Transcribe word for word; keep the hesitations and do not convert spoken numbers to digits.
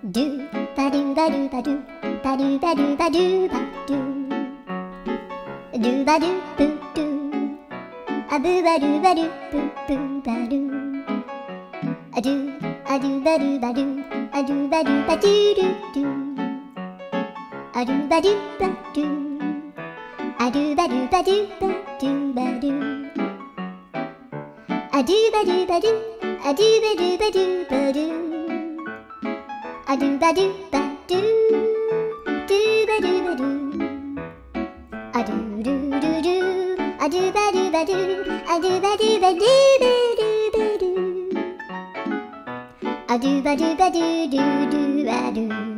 ドゥバドゥバドゥバドゥバドゥバドゥバドゥバドゥドゥバドゥブドゥアブバドゥバドゥブブバドゥアドゥアドゥバドゥバドゥアドゥバドゥバドゥドゥドゥアドゥバドゥバドゥアドゥバドゥバドゥバドゥバドゥアドゥバドゥバドゥアドゥバドゥバドゥバドゥアドゥバドゥバドゥドゥバドゥバドゥアドゥルルルアドゥバドゥバドゥアドゥバドゥバドゥバドゥバドゥアドゥバドゥバドゥドゥドゥアドゥ